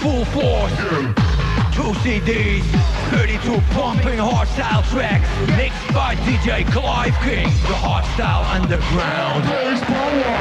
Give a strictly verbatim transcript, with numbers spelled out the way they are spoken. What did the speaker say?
full force. Two C Ds, thirty-two pumping hardstyle tracks, mixed by D J Clive King, the hardstyle underground.